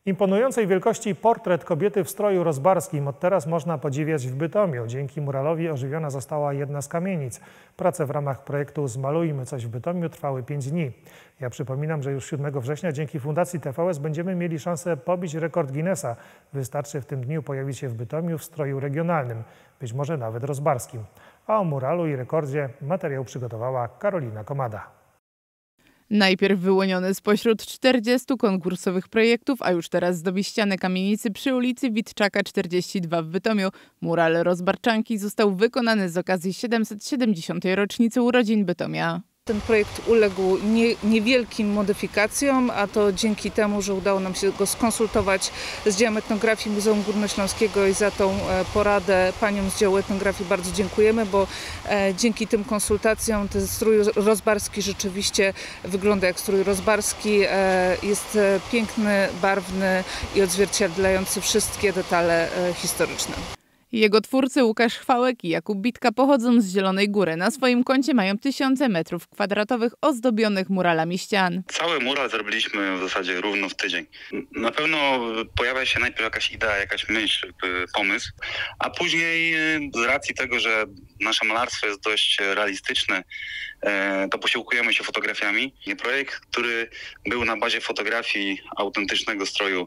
Imponującej wielkości portret kobiety w stroju rozbarskim od teraz można podziwiać w Bytomiu. Dzięki muralowi ożywiona została jedna z kamienic. Prace w ramach projektu Zmalujmy coś w Bytomiu trwały 5 dni. Ja przypominam, że już 7 września dzięki Fundacji TVS będziemy mieli szansę pobić rekord Guinnessa. Wystarczy w tym dniu pojawić się w Bytomiu w stroju regionalnym, być może nawet rozbarskim. A o muralu i rekordzie materiał przygotowała Karolina Komada. Najpierw wyłoniony spośród 40 konkursowych projektów, a już teraz zdobi ścianę kamienicy przy ulicy Witczaka 42 w Bytomiu. Mural rozbarczanki został wykonany z okazji 770. rocznicy urodzin Bytomia. Ten projekt uległ niewielkim modyfikacjom, a to dzięki temu, że udało nam się go skonsultować z działem etnografii Muzeum Górnośląskiego i za tą poradę paniom z działu etnografii bardzo dziękujemy, bo dzięki tym konsultacjom ten strój rozbarski rzeczywiście wygląda jak strój rozbarski. Jest piękny, barwny i odzwierciedlający wszystkie detale historyczne. Jego twórcy Łukasz Chwałek i Jakub Bitka pochodzą z Zielonej Góry. Na swoim koncie mają tysiące metrów kwadratowych ozdobionych muralami ścian. Cały mural zrobiliśmy w zasadzie równo w tydzień. Na pewno pojawia się najpierw jakaś idea, jakaś myśl, pomysł, a później z racji tego, że nasze malarstwo jest dość realistyczne, to posiłkujemy się fotografiami. Projekt, który był na bazie fotografii autentycznego stroju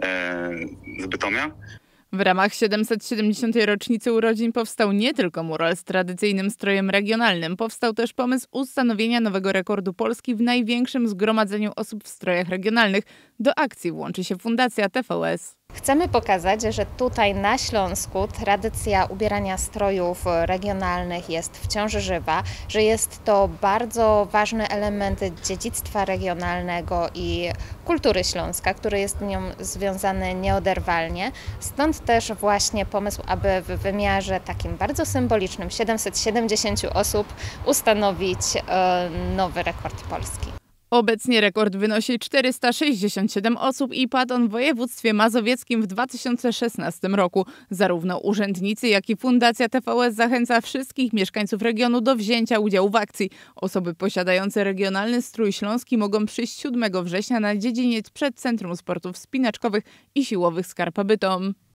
z Bytomia. W ramach 770. rocznicy urodzin powstał nie tylko mural z tradycyjnym strojem regionalnym, powstał też pomysł ustanowienia nowego rekordu Polski w największym zgromadzeniu osób w strojach regionalnych. Do akcji włączy się Fundacja TVS. Chcemy pokazać, że tutaj na Śląsku tradycja ubierania strojów regionalnych jest wciąż żywa, że jest to bardzo ważny element dziedzictwa regionalnego i kultury Śląska, który jest z nią związany nieoderwalnie. Stąd też właśnie pomysł, aby w wymiarze takim bardzo symbolicznym 770 osób ustanowić nowy rekord Polski. Obecnie rekord wynosi 467 osób i padł on w województwie mazowieckim w 2016 roku. Zarówno urzędnicy, jak i Fundacja TVS zachęca wszystkich mieszkańców regionu do wzięcia udziału w akcji. Osoby posiadające regionalny strój śląski mogą przyjść 7 września na dziedziniec przed Centrum Sportów Wspinaczkowych i Siłowych Skarpa Bytom.